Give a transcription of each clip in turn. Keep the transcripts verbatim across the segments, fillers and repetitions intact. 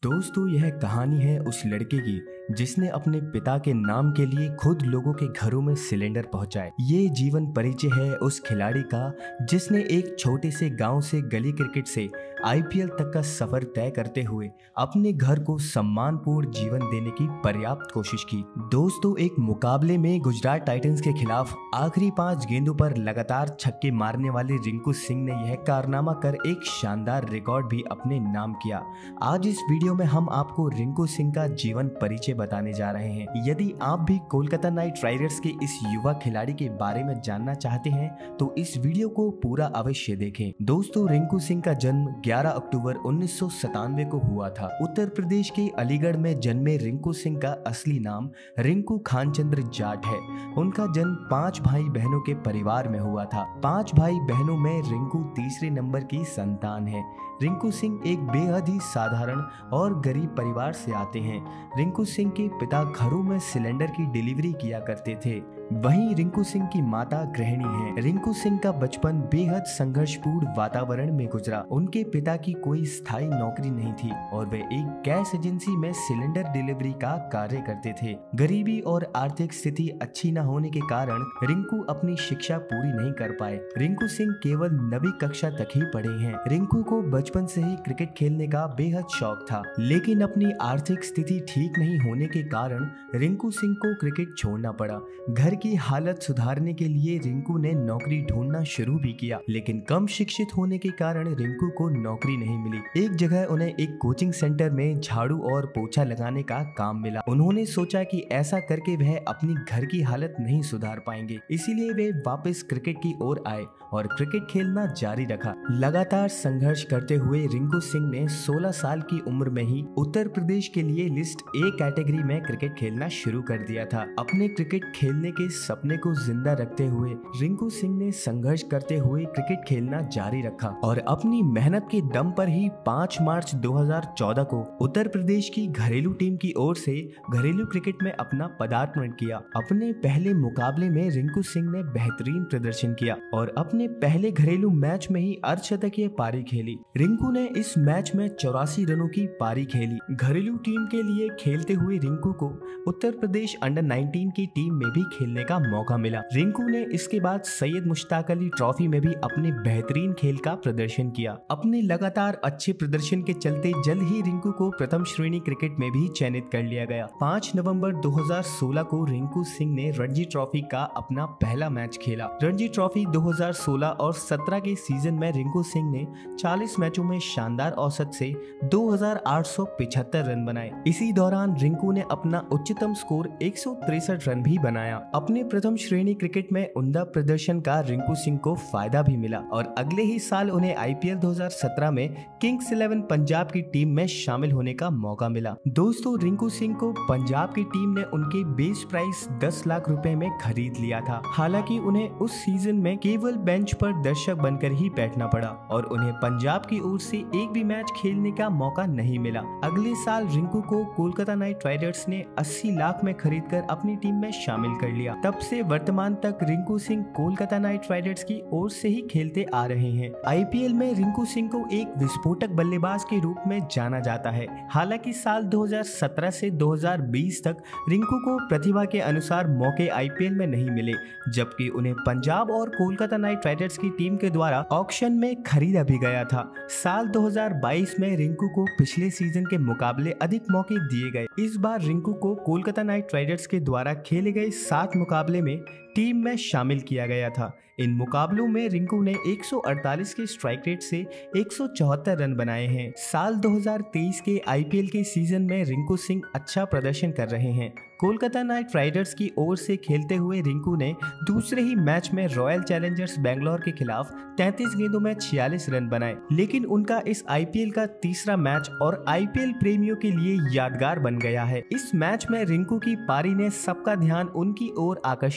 दोस्तों यह कहानी है उस लड़के की जिसने अपने पिता के नाम के लिए खुद लोगों के घरों में सिलेंडर पहुंचाए। ये जीवन परिचय है उस खिलाड़ी का जिसने एक छोटे से गांव से गली क्रिकेट से आईपीएल तक का सफर तय करते हुए अपने घर को सम्मानपूर्ण जीवन देने की पर्याप्त कोशिश की। दोस्तों एक मुकाबले में गुजरात टाइटंस के खिलाफ आखिरी पांच गेंदों पर लगातार छक्के मारने वाले रिंकू सिंह ने यह कारनामा कर एक शानदार रिकॉर्ड भी अपने नाम किया। आज इस वीडियो में हम आपको रिंकू सिंह का जीवन परिचय बताने जा रहे हैं। यदि आप भी कोलकाता नाइट राइडर्स के इस युवा खिलाड़ी के बारे में जानना चाहते हैं तो इस वीडियो को पूरा अवश्य देखें। दोस्तों रिंकू सिंह का जन्म ग्यारह अक्टूबर उन्नीस सौ सतानवे को हुआ था। उत्तर प्रदेश के अलीगढ़ में जन्मे रिंकू सिंह का असली नाम रिंकू खानचंद्र जाट है। उनका जन्म पांच भाई बहनों के परिवार में हुआ था। पांच भाई बहनों में रिंकू तीसरे नंबर की संतान है। रिंकू सिंह एक बेहद ही साधारण और गरीब परिवार से आते हैं। रिंकू सिंह के पिता घरों में सिलेंडर की डिलीवरी किया करते थे। वहीं रिंकू सिंह की माता गृहिणी है। रिंकू सिंह का बचपन बेहद संघर्षपूर्ण वातावरण में गुजरा। उनके पिता की कोई स्थायी नौकरी नहीं थी और वे एक गैस एजेंसी में सिलेंडर डिलीवरी का कार्य करते थे। गरीबी और आर्थिक स्थिति अच्छी न होने के कारण रिंकू अपनी शिक्षा पूरी नहीं कर पाए। रिंकू सिंह केवल नवीं कक्षा तक ही पढ़े हैं। रिंकू को बचपन से ही क्रिकेट खेलने का बेहद शौक था, लेकिन अपनी आर्थिक स्थिति ठीक नहीं होने के कारण रिंकू सिंह को क्रिकेट छोड़ना पड़ा। घर की हालत सुधारने के लिए रिंकू ने नौकरी ढूंढना शुरू भी किया, लेकिन कम शिक्षित होने के कारण रिंकू को नौकरी नहीं मिली। एक जगह उन्हें एक कोचिंग सेंटर में झाड़ू और पोछा लगाने का काम मिला। उन्होंने सोचा कि ऐसा करके वह अपनी घर की हालत नहीं सुधार पाएंगे, इसीलिए वे वापस क्रिकेट की ओर आए और क्रिकेट खेलना जारी रखा। लगातार संघर्ष करते हुए रिंकू सिंह ने सोलह साल की उम्र में ही उत्तर प्रदेश के लिए लिस्ट ए कैटेगरी में क्रिकेट खेलना शुरू कर दिया था। अपने क्रिकेट खेलने के सपने को जिंदा रखते हुए रिंकू सिंह ने संघर्ष करते हुए क्रिकेट खेलना जारी रखा और अपनी मेहनत के दम पर ही पाँच मार्च दो हज़ार चौदह को उत्तर प्रदेश की घरेलू टीम की ओर से घरेलू क्रिकेट में अपना पदार्पण किया। अपने पहले मुकाबले में रिंकू सिंह ने बेहतरीन प्रदर्शन किया और अपने पहले घरेलू मैच में ही अर्धशतकीय पारी खेली। रिंकू ने इस मैच में चौरासी रनों की पारी खेली। घरेलू टीम के लिए खेलते हुए रिंकू को उत्तर प्रदेश अंडर नाइनटीन की टीम में भी खेलने का मौका मिला। रिंकू ने इसके बाद सैयद मुश्ताक अली ट्रॉफी में भी अपने बेहतरीन खेल का प्रदर्शन किया। अपने लगातार अच्छे प्रदर्शन के चलते जल्द ही रिंकू को प्रथम श्रेणी क्रिकेट में भी चयनित कर लिया गया। पाँच नवंबर दो हज़ार सोलह को रिंकू सिंह ने रणजी ट्रॉफी का अपना पहला मैच खेला। रणजी ट्रॉफी दो हज़ार सोलह और सत्रह के सीजन में रिंकू सिंह ने चालीस मैचों में शानदार औसत से दो हज़ार आठ सौ पिछहत्तर रन बनाए। इसी दौरान रिंकू ने अपना उच्चतम स्कोर एक सौ तिरसठ रन भी बनाया। अपने प्रथम श्रेणी क्रिकेट में उम्दा प्रदर्शन का रिंकू सिंह को फायदा भी मिला और अगले ही साल उन्हें आईपीएल दो हज़ार सत्रह में किंग्स इलेवन पंजाब की टीम में शामिल होने का मौका मिला। दोस्तों रिंकू सिंह को पंजाब की टीम ने उनके बेस प्राइस दस लाख रुपए में खरीद लिया था। हालांकि उन्हें उस सीजन में केवल बेंच पर दर्शक बनकर ही बैठना पड़ा और उन्हें पंजाब की ओर से एक भी मैच खेलने का मौका नहीं मिला। अगले साल रिंकू को कोलकाता नाइट राइडर्स ने अस्सी लाख में खरीदकर अपनी टीम में शामिल कर लिया। तब से वर्तमान तक रिंकू सिंह कोलकाता नाइट राइडर्स की ओर से ही खेलते आ रहे हैं। आईपीएल में रिंकू सिंह को एक विस्फोटक बल्लेबाज के रूप में जाना जाता है। हालांकि साल दो हज़ार सत्रह से दो हज़ार बीस तक रिंकू को प्रतिभा के अनुसार मौके आईपीएल में नहीं मिले, जबकि उन्हें पंजाब और कोलकाता नाइट राइडर्स की टीम के द्वारा ऑक्शन में खरीदा भी गया था। साल दो हज़ार बाईस में रिंकू को पिछले सीजन के मुकाबले अधिक मौके दिए गए। इस बार रिंकू को कोलकाता नाइट राइडर्स के द्वारा खेले गए सात मुकाबले में टीम में शामिल किया गया था। इन मुकाबलों में रिंकू ने एक सौ अड़तालीस के स्ट्राइक रेट से एक सौ चौहत्तर रन बनाए हैं। साल दो हज़ार तेईस के आईपीएल के सीजन में रिंकू सिंह अच्छा प्रदर्शन कर रहे हैं। कोलकाता नाइट राइडर्स की ओर से खेलते हुए रिंकू ने दूसरे ही मैच में रॉयल चैलेंजर्स बेंगलोर के खिलाफ तैंतीस गेंदों में छियालीस रन बनाए, लेकिन उनका इस आईपीएल का तीसरा मैच और आईपीएल प्रेमियों के लिए यादगार बन गया है। इस मैच में रिंकू की पारी ने सबका ध्यान उनकी ओर आकर्षित भी कर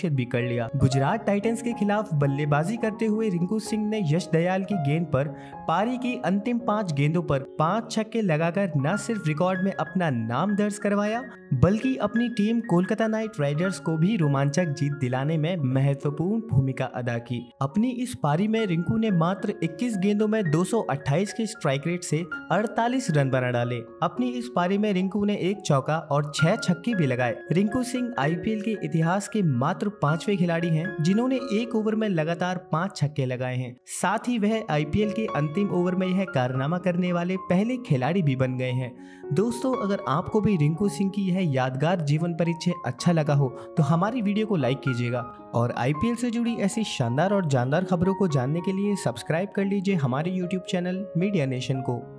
लिया। गुजरात टाइटंस के खिलाफ बल्लेबाजी करते हुए रिंकू सिंह ने यश दयाल की गेंद पर पारी की अंतिम पांच गेंदों पर पांच छक्के लगाकर न सिर्फ रिकॉर्ड में अपना नाम दर्ज करवाया बल्कि अपनी टीम कोलकाता नाइट राइडर्स को भी रोमांचक जीत दिलाने में महत्वपूर्ण भूमिका अदा की। अपनी इस पारी में रिंकू ने मात्र इक्कीस गेंदों में दो सौ अट्ठाईस के स्ट्राइक रेट से अड़तालीस रन बना डाले। अपनी इस पारी में रिंकू ने एक चौका और छह छक्के भी लगाए। रिंकू सिंह आईपीएल के इतिहास के मात्र पांचवें खिलाड़ी हैं जिन्होंने एक ओवर में लगातार पांच छक्के लगाए हैं। साथ ही वह आईपीएल के अंतिम ओवर में यह कारनामा करने वाले पहले खिलाड़ी भी बन गए हैं। दोस्तों, अगर आपको भी रिंकू सिंह की यह यादगार जीवन परिचय अच्छा लगा हो तो हमारी वीडियो को लाइक कीजिएगा और आईपीएल से जुड़ी ऐसी शानदार और जानदार खबरों को जानने के लिए सब्सक्राइब कर लीजिए हमारे यूट्यूब चैनल मीडिया नेशन को।